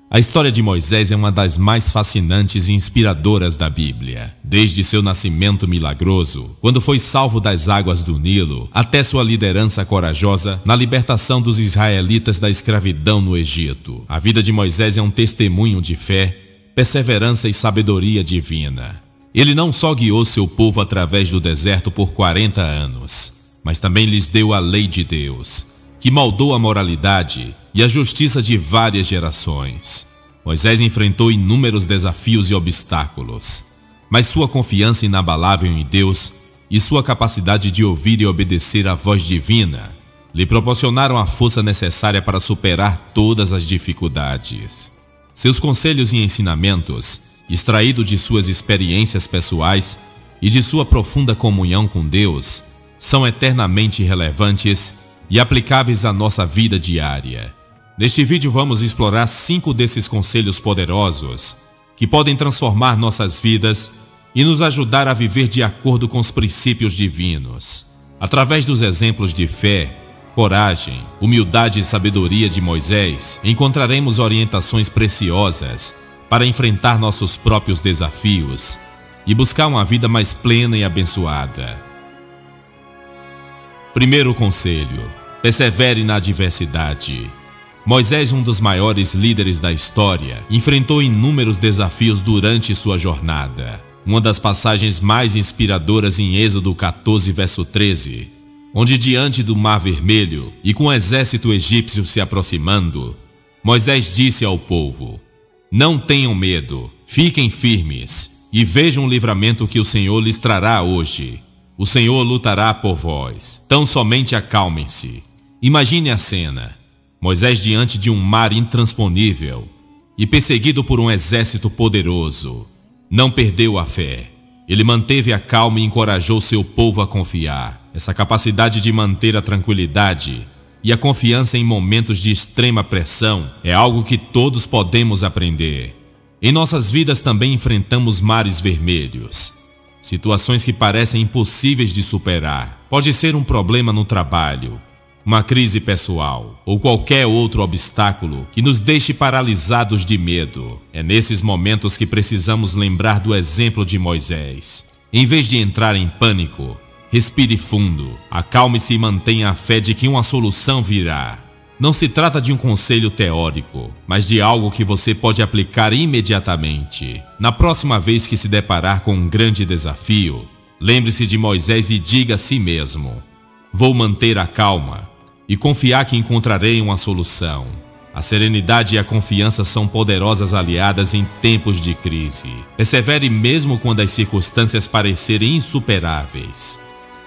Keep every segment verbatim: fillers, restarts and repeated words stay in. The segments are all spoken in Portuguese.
A história de Moisés é uma das mais fascinantes e inspiradoras da Bíblia. Desde seu nascimento milagroso, quando foi salvo das águas do Nilo, até sua liderança corajosa na libertação dos israelitas da escravidão no Egito. A vida de Moisés é um testemunho de fé, perseverança e sabedoria divina. Ele não só guiou seu povo através do deserto por quarenta anos, mas também lhes deu a lei de Deus, que moldou a moralidade e a justiça de várias gerações. Moisés enfrentou inúmeros desafios e obstáculos, mas sua confiança inabalável em Deus e sua capacidade de ouvir e obedecer à voz divina lhe proporcionaram a força necessária para superar todas as dificuldades. Seus conselhos e ensinamentos, extraídos de suas experiências pessoais e de sua profunda comunhão com Deus, são eternamente relevantes e aplicáveis à nossa vida diária. Neste vídeo vamos explorar cinco desses conselhos poderosos que podem transformar nossas vidas e nos ajudar a viver de acordo com os princípios divinos. Através dos exemplos de fé, coragem, humildade e sabedoria de Moisés, encontraremos orientações preciosas para enfrentar nossos próprios desafios e buscar uma vida mais plena e abençoada. Primeiro conselho: persevere na adversidade. Moisés, um dos maiores líderes da história, enfrentou inúmeros desafios durante sua jornada. Uma das passagens mais inspiradoras em Êxodo quatorze, verso treze, onde diante do Mar Vermelho e com o exército egípcio se aproximando, Moisés disse ao povo: "Não tenham medo, fiquem firmes e vejam o livramento que o Senhor lhes trará hoje. O Senhor lutará por vós, tão somente acalmem-se." Imagine a cena: Moisés diante de um mar intransponível e perseguido por um exército poderoso. Não perdeu a fé. Ele manteve a calma e encorajou seu povo a confiar. Essa capacidade de manter a tranquilidade e a confiança em momentos de extrema pressão é algo que todos podemos aprender. Em nossas vidas também enfrentamos mares vermelhos, situações que parecem impossíveis de superar. Pode ser um problema no trabalho, uma crise pessoal ou qualquer outro obstáculo que nos deixe paralisados de medo. É nesses momentos que precisamos lembrar do exemplo de Moisés. Em vez de entrar em pânico, respire fundo, acalme-se e mantenha a fé de que uma solução virá. Não se trata de um conselho teórico, mas de algo que você pode aplicar imediatamente. Na próxima vez que se deparar com um grande desafio, lembre-se de Moisés e diga a si mesmo: "Vou manter a calma e confiar que encontrarei uma solução." A serenidade e a confiança são poderosas aliadas em tempos de crise. Persevere mesmo quando as circunstâncias parecerem insuperáveis.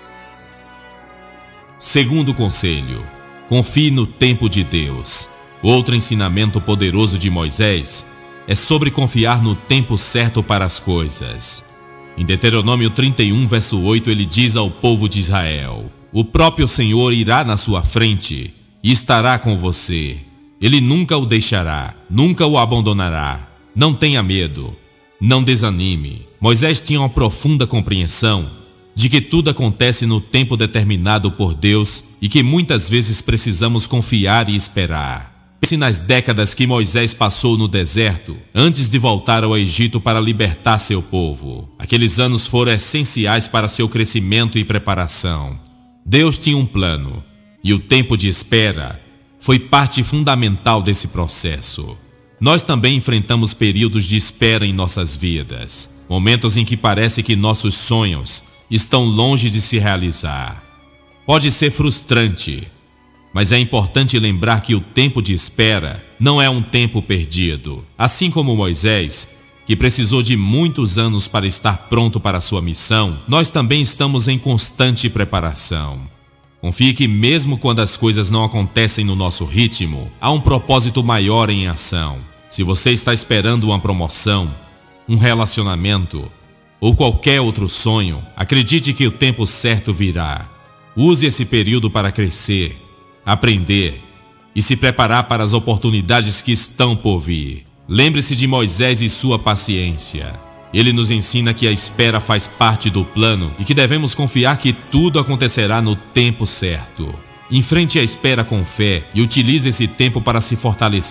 Segundo conselho: confie no tempo de Deus. Outro ensinamento poderoso de Moisés é sobre confiar no tempo certo para as coisas. Em Deuteronômio trinta e um, verso oito, ele diz ao povo de Israel: "O próprio Senhor irá na sua frente e estará com você. Ele nunca o deixará, nunca o abandonará. Não tenha medo, não desanime." Moisés tinha uma profunda compreensão de que tudo acontece no tempo determinado por Deus e que muitas vezes precisamos confiar e esperar. Pense nas décadas que Moisés passou no deserto antes de voltar ao Egito para libertar seu povo. Aqueles anos foram essenciais para seu crescimento e preparação. Deus tinha um plano, e o tempo de espera foi parte fundamental desse processo. Nós também enfrentamos períodos de espera em nossas vidas, momentos em que parece que nossos sonhos estão longe de se realizar. Pode ser frustrante, mas é importante lembrar que o tempo de espera não é um tempo perdido. Assim como Moisés, que precisou de muitos anos para estar pronto para sua missão, nós também estamos em constante preparação. Confie que mesmo quando as coisas não acontecem no nosso ritmo, há um propósito maior em ação. Se você está esperando uma promoção, um relacionamento ou qualquer outro sonho, acredite que o tempo certo virá. Use esse período para crescer, aprender e se preparar para as oportunidades que estão por vir. Lembre-se de Moisés e sua paciência. Ele nos ensina que a espera faz parte do plano e que devemos confiar que tudo acontecerá no tempo certo. Enfrente a espera com fé e utilize esse tempo para se fortalecer,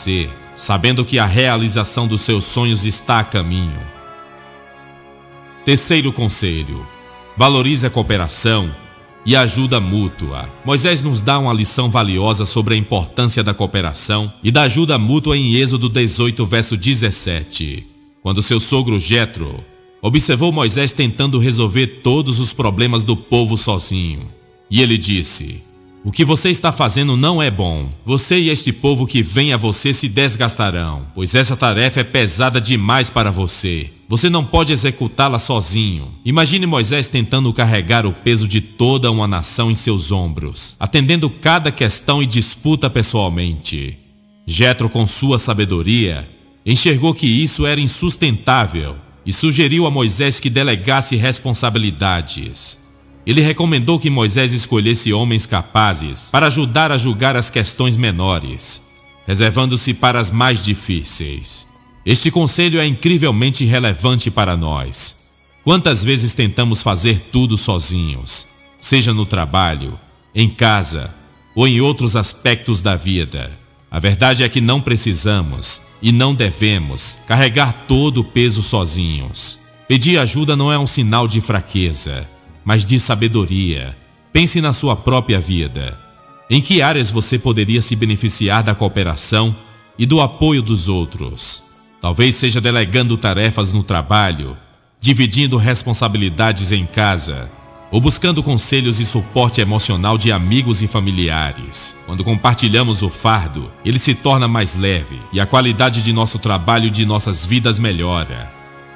sabendo que a realização dos seus sonhos está a caminho. Terceiro conselho: valorize a cooperação e a ajuda mútua. Moisés nos dá uma lição valiosa sobre a importância da cooperação e da ajuda mútua em Êxodo dezoito, verso dezessete. Quando seu sogro Jetro observou Moisés tentando resolver todos os problemas do povo sozinho, e ele disse: o que você está fazendo não é bom. Você e este povo que vem a você se desgastarão, pois essa tarefa é pesada demais para você. Você não pode executá-la sozinho. Imagine Moisés tentando carregar o peso de toda uma nação em seus ombros, atendendo cada questão e disputa pessoalmente. Jetro, com sua sabedoria, enxergou que isso era insustentável e sugeriu a Moisés que delegasse responsabilidades. Ele recomendou que Moisés escolhesse homens capazes para ajudar a julgar as questões menores, reservando-se para as mais difíceis. Este conselho é incrivelmente relevante para nós. Quantas vezes tentamos fazer tudo sozinhos, seja no trabalho, em casa ou em outros aspectos da vida? A verdade é que não precisamos e não devemos carregar todo o peso sozinhos. Pedir ajuda não é um sinal de fraqueza, mas de sabedoria. Pense na sua própria vida. Em que áreas você poderia se beneficiar da cooperação e do apoio dos outros? Talvez seja delegando tarefas no trabalho, dividindo responsabilidades em casa, ou buscando conselhos e suporte emocional de amigos e familiares. Quando compartilhamos o fardo, ele se torna mais leve e a qualidade de nosso trabalho e de nossas vidas melhora.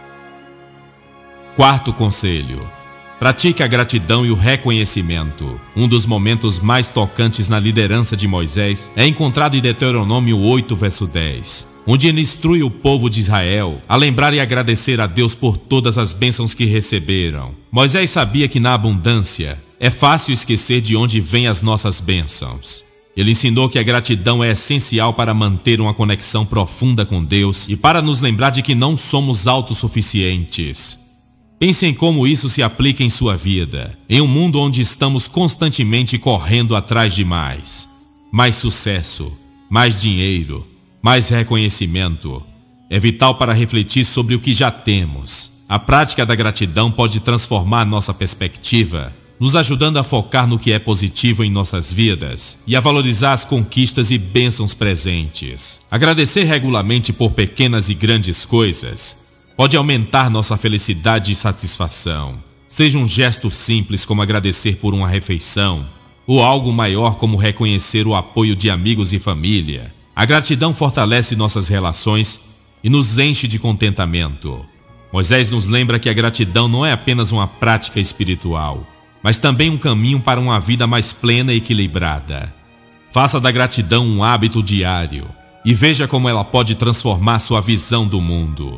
Quarto conselho: pratique a gratidão e o reconhecimento. Um dos momentos mais tocantes na liderança de Moisés é encontrado em Deuteronômio oito, verso dez, onde ele instrui o povo de Israel a lembrar e agradecer a Deus por todas as bênçãos que receberam. Moisés sabia que na abundância é fácil esquecer de onde vêm as nossas bênçãos. Ele ensinou que a gratidão é essencial para manter uma conexão profunda com Deus e para nos lembrar de que não somos autossuficientes. Pense em como isso se aplica em sua vida, em um mundo onde estamos constantemente correndo atrás de mais. Mais sucesso, mais dinheiro, mais reconhecimento. É vital para refletir sobre o que já temos. A prática da gratidão pode transformar nossa perspectiva, nos ajudando a focar no que é positivo em nossas vidas e a valorizar as conquistas e bênçãos presentes. Agradecer regularmente por pequenas e grandes coisas pode aumentar nossa felicidade e satisfação. Seja um gesto simples como agradecer por uma refeição, ou algo maior como reconhecer o apoio de amigos e família. A gratidão fortalece nossas relações e nos enche de contentamento. Moisés nos lembra que a gratidão não é apenas uma prática espiritual, mas também um caminho para uma vida mais plena e equilibrada. Faça da gratidão um hábito diário e veja como ela pode transformar sua visão do mundo.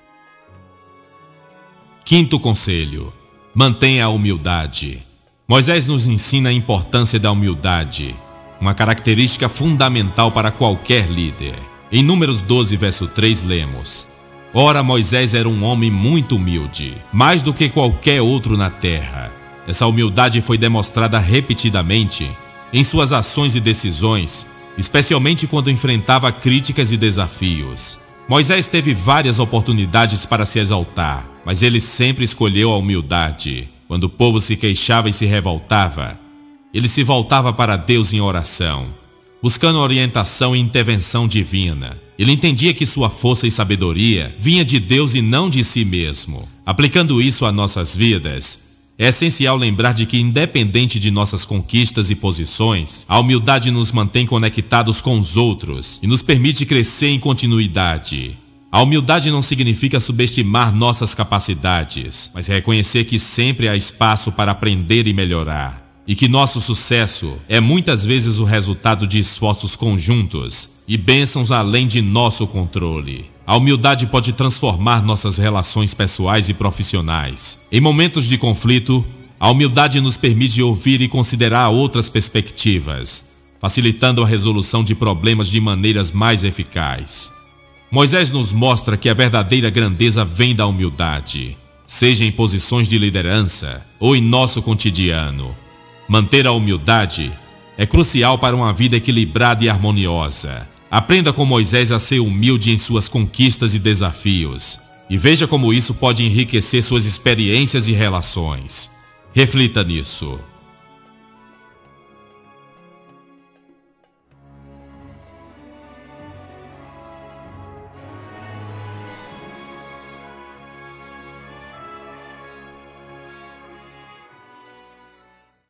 Quinto conselho: mantenha a humildade. Moisés nos ensina a importância da humildade, uma característica fundamental para qualquer líder. Em Números doze, verso três, lemos: ora, Moisés era um homem muito humilde, mais do que qualquer outro na terra. Essa humildade foi demonstrada repetidamente em suas ações e decisões, especialmente quando enfrentava críticas e desafios. Moisés teve várias oportunidades para se exaltar, mas ele sempre escolheu a humildade. Quando o povo se queixava e se revoltava, ele se voltava para Deus em oração, buscando orientação e intervenção divina. Ele entendia que sua força e sabedoria vinha de Deus e não de si mesmo. Aplicando isso a nossas vidas, é essencial lembrar de que, independente de nossas conquistas e posições, a humildade nos mantém conectados com os outros e nos permite crescer em continuidade. A humildade não significa subestimar nossas capacidades, mas reconhecer que sempre há espaço para aprender e melhorar, e que nosso sucesso é muitas vezes o resultado de esforços conjuntos e bênçãos além de nosso controle. A humildade pode transformar nossas relações pessoais e profissionais. Em momentos de conflito, a humildade nos permite ouvir e considerar outras perspectivas, facilitando a resolução de problemas de maneiras mais eficazes. Moisés nos mostra que a verdadeira grandeza vem da humildade, seja em posições de liderança ou em nosso cotidiano. Manter a humildade é crucial para uma vida equilibrada e harmoniosa. Aprenda com Moisés a ser humilde em suas conquistas e desafios, e veja como isso pode enriquecer suas experiências e relações. Reflita nisso.